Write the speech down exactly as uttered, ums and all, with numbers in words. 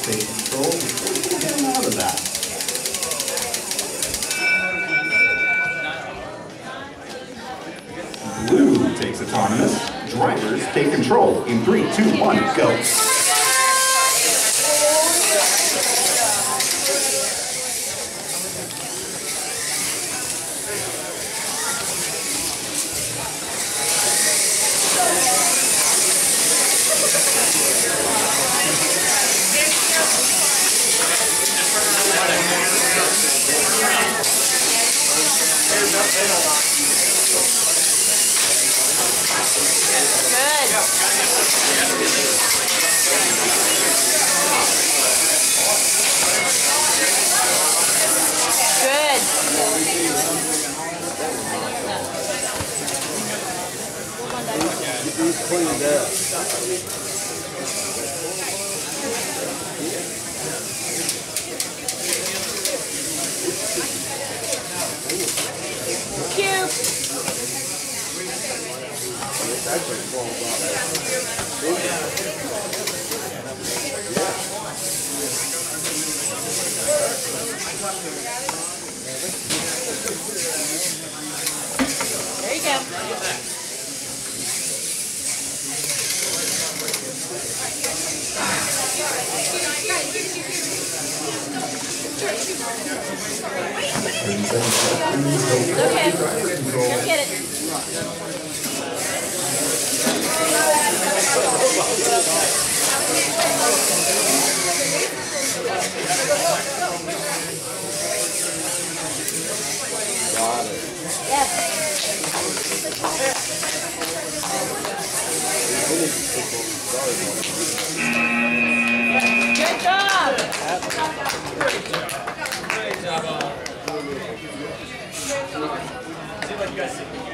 take control before you get him out of that. Blue takes autonomous. Drivers take control in three, two, one, go. Cleaned up. Cute. There you go. Okay, go get it. Got it. Yes. Good job. Great job. Great job. See what you guys see.